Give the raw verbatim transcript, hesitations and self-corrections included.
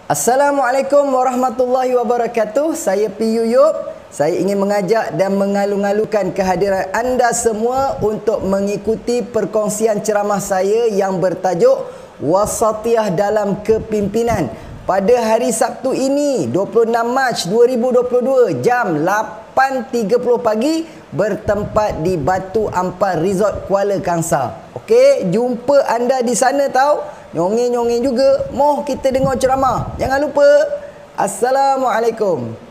Assalamualaikum warahmatullahi wabarakatuh. Saya P. Yuyup. Saya ingin mengajak dan mengalu-alukan kehadiran anda semua untuk mengikuti perkongsian ceramah saya yang bertajuk Wasatiyah dalam Kepimpinan pada hari Sabtu ini, dua puluh enam Mac dua ribu dua puluh dua, jam lapan tiga puluh pagi, bertempat di Batu Ampar Resort Kuala Kangsar. Okey, jumpa anda di sana tau. Nyongeng-nyongeng juga. Moh kita dengar ceramah. Jangan lupa. Assalamualaikum.